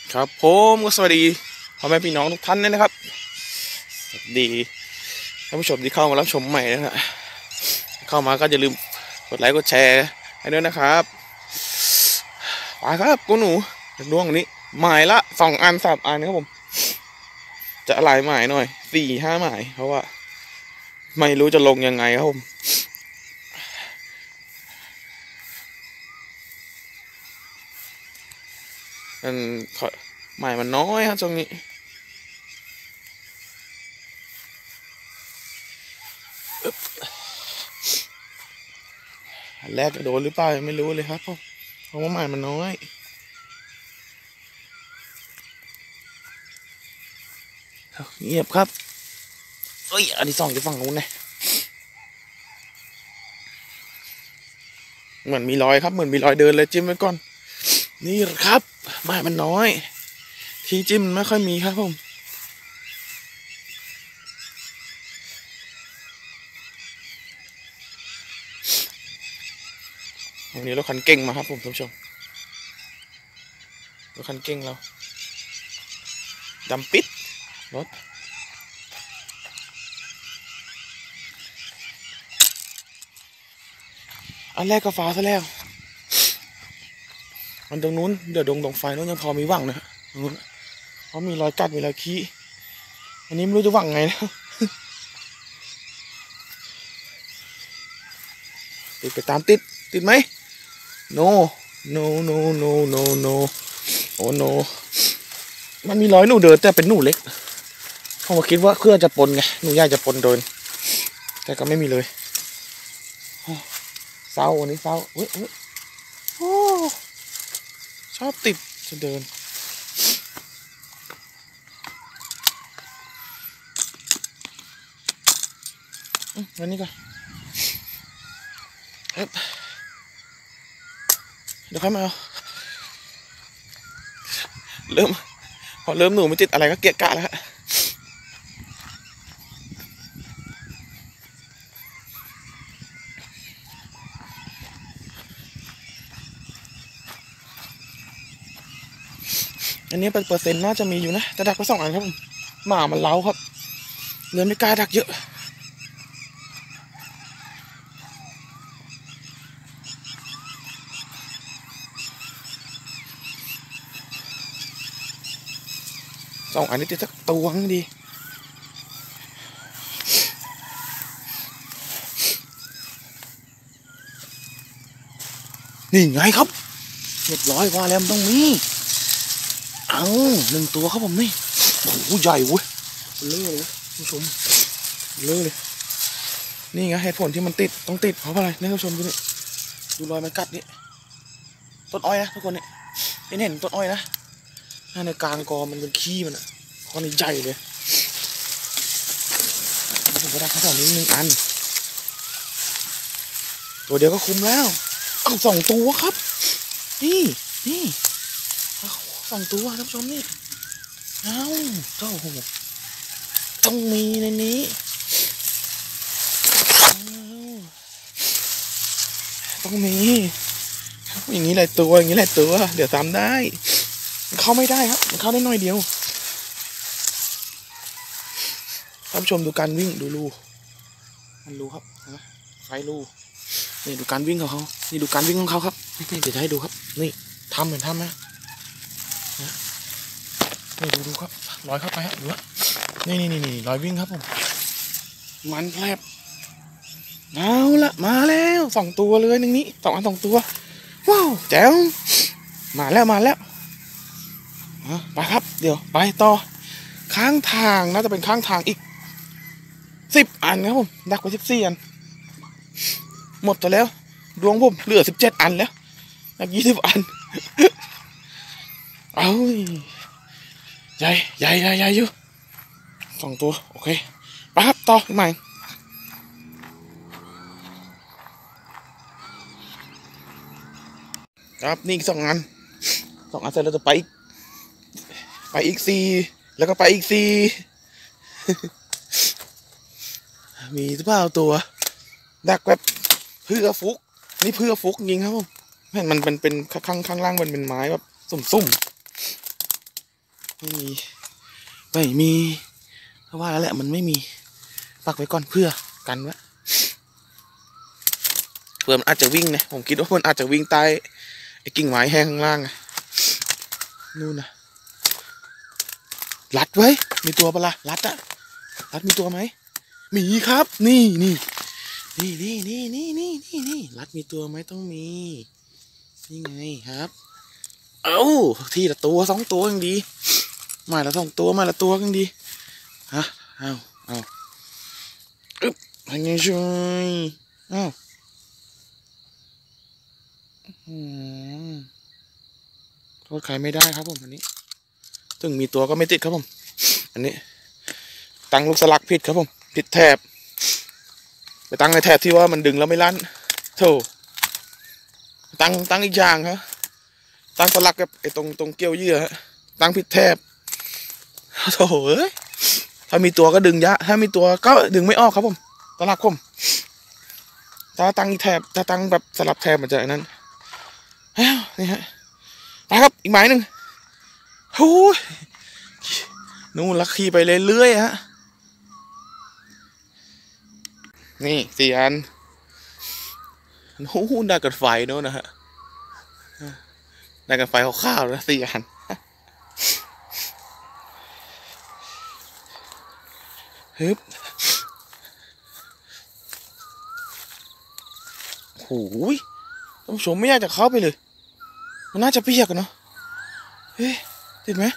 ครับผมก็สวัสดีพ่อแม่พี่น้องทุกท่านเลยนะครับสวัสดีท่านผู้ชมที่เข้ามารับชมใหม่นะฮะเข้ามาก็อย่าลืมกดไลค์กดแชร์ให้ด้วยนะครับไปครับกูหนูดวงนี้หมายละ2 อัน 3 อันครับผมจะหลายหมายหน่อย4-5 หมายเพราะว่าไม่รู้จะลงยังไงครับผมมันหมายมันน้อยครับช่วงนี้อันแรกจะโดนหรือเปล่ายังไม่รู้เลยครับเพราะว่าหมายมันน้อยเงียบครับเอ้ยอันที่สองจะฝั่งนู้นไงเหมือนมีรอยครับเหมือนมีรอยเดินเลยจิ้มไว้ก่อนนี่ครับหมายมันน้อยที่จิ้มไม่ค่อยมีครับผมวันนี้รถคันเก่งมาครับผมท่านผู้ชมรถคันเก่งเราดำปิดรถอันแรกก็ฟ้าซะแล้วมันตรงนู้นเดี๋ยวตรงไฟนู้นยังพอมีหวังนะตรงนู้นเพราะมีรอยกัดมีรอยขี้อันนี้ไม่รู้จะหวังไงนะติดไปตามติดไหม no no no no no no โอ้ no มันมีรอยหนูเดินแต่เป็นหนูเล็กผมก็คิดว่าเพื่อจะปนไงหนูใหญ่จะปนโดนแต่ก็ไม่มีเลยเศร้าวันนี้เศร้าอุ้ยโอ้ชอบติดจะเดินวันนี้ก่อนเดี๋ยวค่อยมาเอาพอเริ่มหนูไม่ติดอะไรก็เกะกะแล้วอันนี้เป็นเปอร์เซ็นต์น่าจะมีอยู่นะจะดักไป2 อันครับผมหมามันเล้าครับเลยไม่กล้าดักเยอะ2 อันนี้ติดสักตัวนึงดีนี่ไงครับเรียบร้อยว่าแล้วมันต้องมี1 ตัวครับผมนี่โอ้โหใหญ่เว้ยเลื่อยเลยผู้ชมเลื่อยเลยนี่ไงเหตุผลที่มันต้องติดเพราะอะไรนี่ผู้ชมดูนี่ดูรอยมันกัดนี่ต้นอ้อยนะทุกคนเนี่ยเห็นต้นอ้อยนะในกลางกอมันเป็นขี้มันอ่ะก้อนนี้ใหญ่เลยผมก็ได้ข้าวสารนี้1 อันตัวเดียวก็คุ้มแล้ว2 ตัวครับนี่2 ตัวท่านผู้ชมนี่โอ้โหต้องมีในนี้ต้องมีอย่างนี้หลายตัวอย่างนี้หลายตัวเดี๋ยวตามได้มันเข้าไม่ได้ครับมันเข้าได้น้อยเดียวท่านผู้ชมดูการวิ่งดูรูมันรูครับนะไฟรูนี่ดูการวิ่งของเขานี่ดูการวิ่งของเขาครับนี่เดี๋ยวจะให้ดูครับนี่ทำเหมือนทำนะนี่ดูครับรอยเข้าไปฮะดูนี่รอยวิ่งครับผมมันแผลบเอาละมาแล้ว2 ตัวเลยหนึ่งนี้2 อัน 2 ตัวว้าวแจ๋วมาแล้วไปครับเดี๋ยวไปต่อข้างทางน่าจะเป็นข้างทางอีก10 อันครับผมดักไป14 อันหมดตัวแล้วดวงผมเหลือ17 อันแล้วดัก20 อันเอาใหญ่อยู่2 ตัวโอเคไปครับต่อใหม่ครับนี่อีก2 อันเสร็จเราจะไปอีก4แล้วก็ไปอีก4มีหรือเปล่าตัวดักแบบเพื่อฟุกนี่เพื่อฟุกยิงครับผมเห็นมันเป็นข้างล่างมันเป็นไม้แบบสุ่มไม่มีเพราะว่าแล้วแหละมันไม่มีปักไว้ก่อนเพื่อกันไว้เพื่อมันอาจจะวิ่งนะผมคิดว่ามันอาจจะวิ่งใต้ไอ้กิ่งไม้แห้งข้างล่างนู่นนะรัดไว้มีตัวปะล่ะรัดมีตัวไหมมีครับนี่รัดมีตัวไหมต้องมีนี่ไงครับเอาทีละตัว2 ตัวยังดีมาละ2 ตัวมาละตัวยังดีฮะเอาอึ๊บยังไงช่วยเอาโทษใครไม่ได้ครับผมอันนี้ถึงมีตัวก็ไม่ติดครับผมอันนี้ตั้งลูกสลักผิดครับผมผิดแถบไปตั้งในแถบที่ว่ามันดึงแล้วไม่ลั่นโธ่ตั้งอีกอย่างครับตั้งสลักกับไอ้ตรงเกี่ยวเยื่อตั้งผิดแถบโธ่เอ้ยถ้ามีตัวก็ดึงยะถ้ามีตัวก็ดึงไม่ออกครับผมสลักผมถ้าตั้งอีกแถบถ้าตั้งแบบสลับแถบมันจะนั้นนี่ฮะไปครับอีกหมายหนึ่งโอ้ยนู่นลักขี่ไปเรื่อยๆฮะนี่4 อันนู่นได้กันไฟโน่นนะฮะได้กันไฟข้าวๆนะ4 อันฮึบโอ้ยท่านผู้ชมไม่อยากจะเข้าไปเลยมันน่าจะเปียกกันเนาะเฮ้ยติดไหม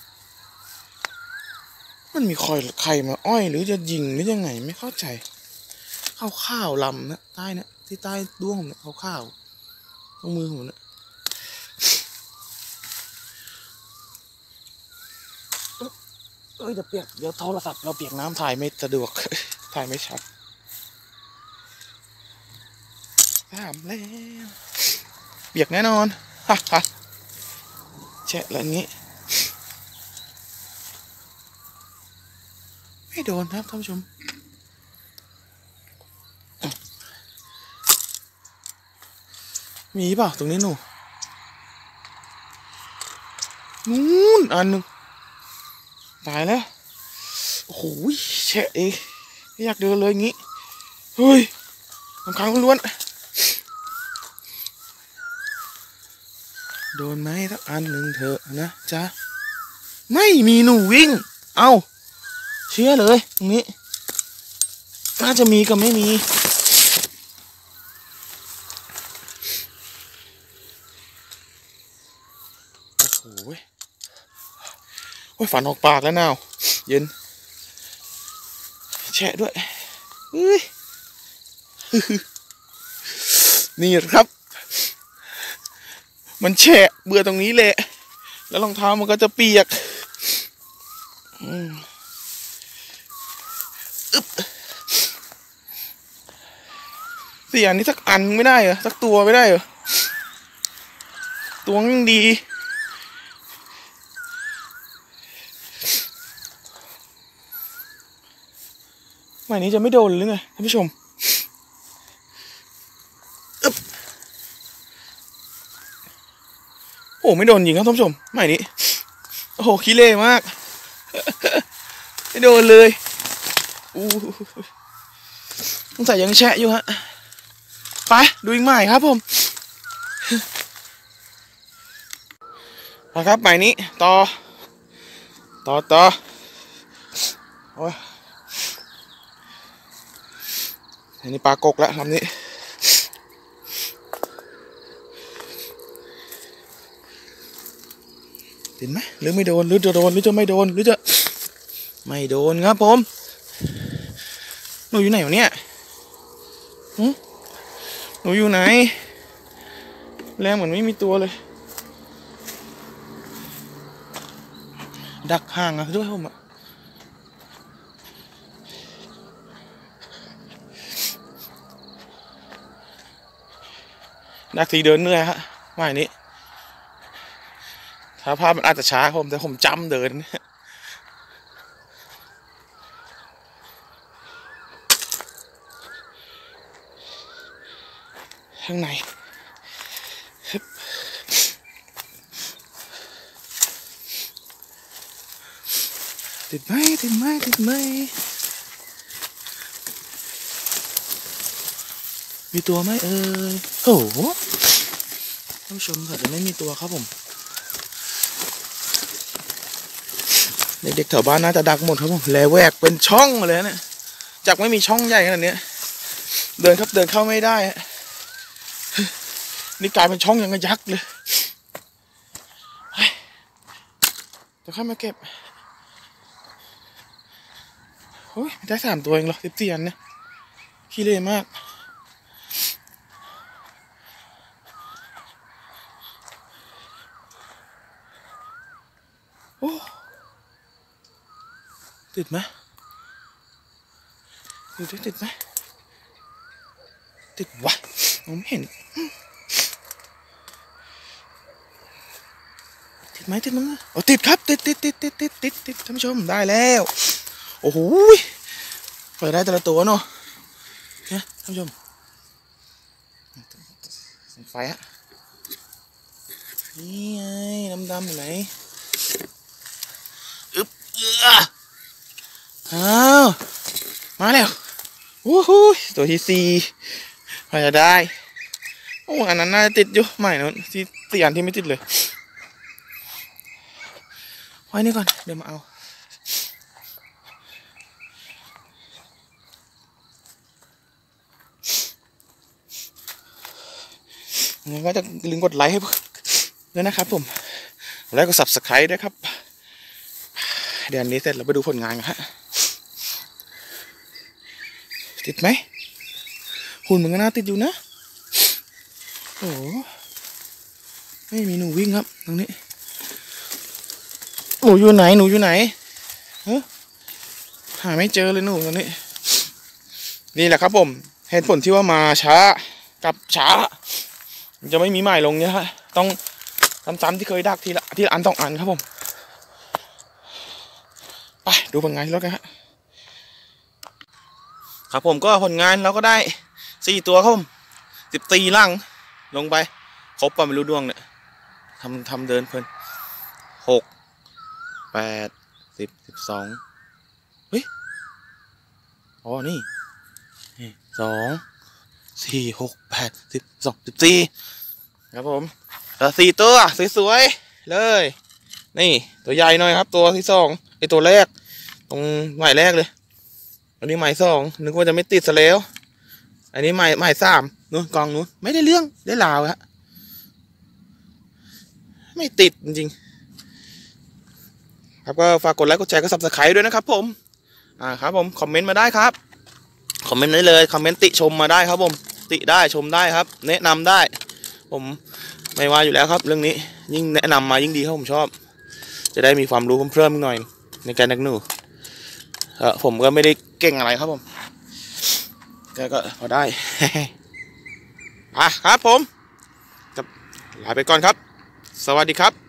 มันมีใครมาอ้อยหรือจะยิงหรือยังไงไม่เข้าใจข้าวลำนะใต้นะที่ใต้ด้วงผมนะข้าวตรงมือผมนะจะเปียกเดี๋ยวโทรศัพท์เราเปียกน้ำถ่ายไม่สะดวกถ่ายไม่ชัดแล้วเปียกแน่นอนฮ่าแฉะอะไรงี้ไม่โดนครับท่านผู้ชมมีเปล่าตรงนี้นู่นอันนึงตายแล้วโอ้โหแฉะเองไม่อยากเดินเลยงี้เฮ้ยน้ำค้างล้วนโดนไหมสักอันหนึ่งเถอะนะจ๊ะไม่มีหนูวิ่งเอ้าเชื่อเลยตรงนี้น่าจะมีกับไม่มีโอ้โหฝันออกปากแล้วนาวเย็นแฉะด้วยนี่ครับมันแฉะเบื่อตรงนี้แหละแล้วรองเท้ามันก็จะเปียก4 อันนี้สักอันไม่ได้เหรอสักตัวไม่ได้เหรอตัวยังดีหมายนี้จะไม่โดนหรือไงท่านผู้ชมโอ้ไม่โดนยิงครับท่านผู้ชมหมายนี้โอ้โหขี้เล่มากไม่โดนเลยต้องใส่ยังแฉะอยู่ฮะไปดูอีกหมายครับผมนะครับหมายนี้ต่อโอ้ยอันนี้ปลากกแล้วลำนี้เห็นไหมหรือไม่โดนหรือจะโดนหรือจะไม่โดนหรือจะไม่โดนครับผมหนูอยู่ไหนวะเนี่ยหนูอยู่ไหนแรงเหมือนไม่มีตัวเลยดักห่างอะด้วยผมอะดักทีเดินเหนื่อยฮะไม่นี้ถ้าภาพมันอาจจะช้าผมแต่ผมจำเดินข้างในติดไหมติดไหมติดไหมมีตัวไหมโอ้โหท่านผู้ชมอาจจะไม่มีตัวครับผมเด็กๆแถวบ้านน่าจะดักหมดครับผมแลแวกเป็นช่องเลยเนี่ยจากไม่มีช่องใหญ่ขนาดนี้เดินครับเดินเข้าไม่ได้นี่กลายเป็นช่องอย่างกระยักษ์เลยจะเข้ามาเก็บโอ้ยได้3 ตัวเองเหรอ14 อันเนี่ยขี้เล่มากโอ้ติดไหมดูดิติดไหมติดวะผมไม่เห็นติดไหมติดมั้งโอ้ติดครับติดท่านผู้ชมได้แล้วโอ้โหเปิดได้แต่ละตัวเนาะเนี่ยท่านผู้ชมไฟฮะนี่ไงดำๆอยู่ไหนอ้าวมาแล้วโอ้โหตัวที่4พอจะได้โอ้อันนั้นน่าจะติดอยู่ไม่นะที่4 อันที่ไม่ติดเลยไว้นี่ก่อนเดี๋ยวมาเอางั้นก็จะลืมกดไลค์ให้ด้วยนะครับผมแล้วก็ Subscribe ด้วยครับเดี๋ยวนี้เสร็จเราไปดูผลงานกันฮะติดไหมหุ่นมันก็น่าติดอยู่นะโอ้ไม่มีหนูวิ่งครับตรงนี้หนูอยู่ไหนหาไม่เจอเลยหนูตรงนี้นี่แหละครับผมเหตุผลที่ว่ามาช้ากับช้ามันจะไม่มีหมายลงเนี่ยฮะต้องซ้ำๆที่เคยดักทีละอัน2 อันครับผมไปดูผลงานแล้วกันฮะครับผมก็ผลงานเราก็ได้4 ตัวครับผม14 ลังลงไปครบป่ะไม่รู้ดวงเนี่ยทำเดินเพลิน6 8 10 12เฮ้ยอ๋อนี่2 4 6 8 12 14ครับผม4 ตัวสวยๆเลยนี่ตัวใหญ่หน่อยครับตัวที่2ไอตัวแรกตรงหมายแรกเลยอันนี้หมาย2นึกว่าจะไม่ติดซะแล้วอันนี้หมาย3นู้นกองนู้นไม่ได้เรื่องได้ลาวฮะไม่ติดจริงๆครับก็ฝากกดไลค์กดแชร์กด Subscribe ด้วยนะครับผมครับผมคอมเมนต์มาได้ครับคอมเมนต์ได้เลยคอมเมนต์ติชมมาได้ครับผมติได้ชมได้ครับแนะนำได้ผมไม่ว่าอยู่แล้วครับเรื่องนี้ยิ่งแนะนำมายิ่งดีครับผมชอบจะได้มีความรู้เพิ่มหน่อยในการดักหนูผมก็ไม่ได้เก่งอะไรครับผมแต่ก็พอได้ ครับผมจะลาไปก่อนครับสวัสดีครับ